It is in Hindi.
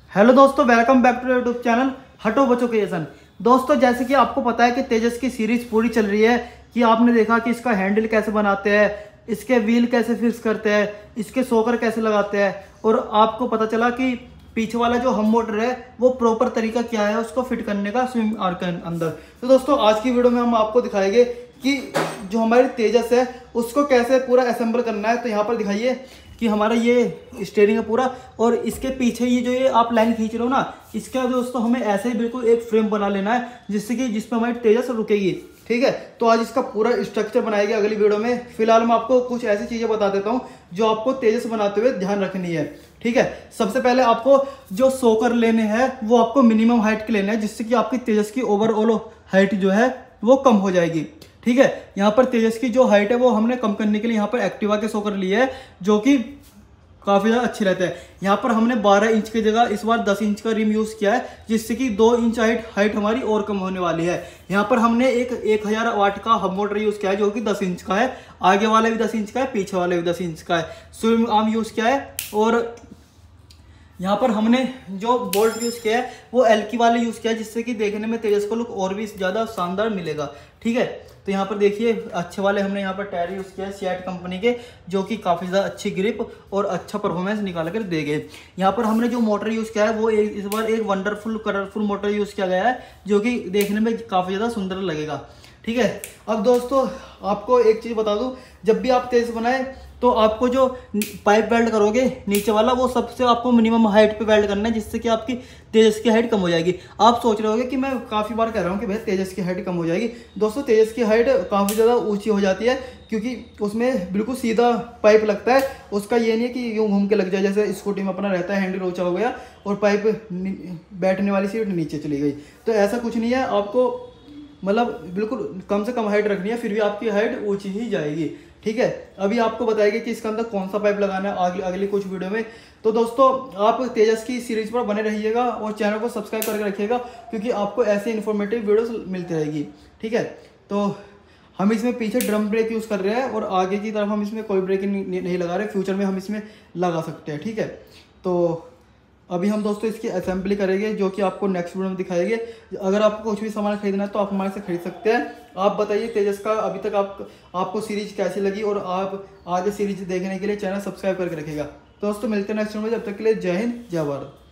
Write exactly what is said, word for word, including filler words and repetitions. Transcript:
हेलो दोस्तों, welcome back to YouTube channel Hato Bacho creation. दोस्तों, जैसे कि आपको पता है कि तेजस की सीरीज पूरी चल रही है कि आपने देखा कि इसका हैंडल कैसे बनाते हैं, इसके व्हील कैसे फिक्स करते हैं, इसके सोकर कैसे लगाते हैं, और आपको पता चला कि पीछे वाला जो हम मोटर है वो प्रॉपर तरीका क्या है उसको फिट करने का स्विंग आर्क के अंदर। तो दोस्तों, आज की वीडियो में हम आपको दिखाएंगे कि जो हमारी तेजस है उसको कैसे पूरा असेंबल करना है। तो यहाँ पर दिखाइए कि हमारा ये स्टीयरिंग है पूरा, और इसके पीछे ये जो ये आप लाइन खींच रहे हो ना, इसका दोस्तों हमें ऐसे ही बिल्कुल एक फ्रेम बना लेना है जिससे कि जिसमें हमारी तेजस रुकेगी। ठीक है, तो आज इसका पूरा स्ट्रक्चर बनाएंगे अगली वीडियो में। फिलहाल मैं आपको कुछ ऐसी चीजें बता देता हूँ जो आपको तेजस बनाते हुए ध्यान रखनी है। ठीक है, सबसे पहले आपको जो सोकर लेने हैं वो आपको मिनिमम हाइट के लेने हैं, जिससे कि आपकी तेजस की ओवरऑल हाइट जो है वो कम हो जाएगी। ठीक है, यहाँ पर तेजस की जो हाइट है वो हमने कम करने के लिए यहाँ पर एक्टिवा के सोकर लिए है, जो कि काफ़ी ज़्यादा अच्छे रहते हैं। यहाँ पर हमने बारह इंच की जगह इस बार दस इंच का रिम यूज़ किया है, जिससे कि दो इंच हाइट हाइट हमारी और कम होने वाली है। यहाँ पर हमने एक एक हज़ार वाट का हब मोटर यूज़ किया है जो कि दस इंच का है, आगे वाले भी दस इंच का है, पीछे वाले भी दस इंच का है। स्विंग आर्म यूज़ किया है, और यहाँ पर हमने जो बोल्ट यूज़ किया है वो एल्की वाले यूज़ किया है, जिससे कि देखने में तेजस का लुक और भी ज़्यादा शानदार मिलेगा। ठीक है, तो यहाँ पर देखिए अच्छे वाले हमने यहाँ पर टायर यूज़ किया है सियाट कंपनी के, जो कि काफ़ी ज़्यादा अच्छी ग्रिप और अच्छा परफॉर्मेंस निकाल कर देंगे। यहाँ पर हमने जो मोटर यूज़ किया है वो एक इस बार एक वंडरफुल कलरफुल मोटर यूज़ किया गया है, जो कि देखने में काफ़ी ज़्यादा सुंदर लगेगा। ठीक है, अब दोस्तों आपको एक चीज़ बता दूँ, जब भी आप तेज बनाए तो आपको जो पाइप वेल्ड करोगे नीचे वाला वो सबसे आपको मिनिमम हाइट पे वेल्ड करना है, जिससे कि आपकी तेजस की हाइट कम हो जाएगी। आप सोच रहे होगे कि मैं काफ़ी बार कह रहा हूँ कि भाई तेजस की हाइट कम हो जाएगी। दोस्तों, तेजस की हाइट काफ़ी ज़्यादा ऊंची हो जाती है, क्योंकि उसमें बिल्कुल सीधा पाइप लगता है। उसका ये नहीं है कि यूँ घूम के लग जाए, जैसे स्कूटी में अपना रहता है हैंडल ऊँचा हो गया और पाइप बैठने वाली सीट नीचे चली गई। तो ऐसा कुछ नहीं है, आपको मतलब बिल्कुल कम से कम हाइट रखनी है, फिर भी आपकी हाइट ऊंची ही जाएगी। ठीक है, अभी आपको बताएंगे कि इसके अंदर कौन सा पाइप लगाना है अगली अगली कुछ वीडियो में। तो दोस्तों, आप तेजस की सीरीज पर बने रहिएगा और चैनल को सब्सक्राइब करके रखिएगा, क्योंकि आपको ऐसे इन्फॉर्मेटिव वीडियोस मिलती रहेगी। ठीक है, तो हम इसमें पीछे ड्रम ब्रेक यूज़ कर रहे हैं और आगे की तरफ हम इसमें कोई ब्रेक नहीं, नहीं लगा रहे। फ्यूचर में हम इसमें लगा सकते हैं। ठीक है, तो अभी हम दोस्तों इसकी असेंबली करेंगे, जो कि आपको नेक्स्ट वीडियो में दिखाएंगे। अगर आपको कुछ भी सामान खरीदना है तो आप हमारे से खरीद सकते हैं। आप बताइए तेजस का अभी तक आप आपको सीरीज कैसी लगी, और आप आगे सीरीज देखने के लिए चैनल सब्सक्राइब करके रखिएगा। दोस्तों, मिलते हैं नेक्स्ट वीडियो में, जब तक के लिए जय हिंद जय भारत।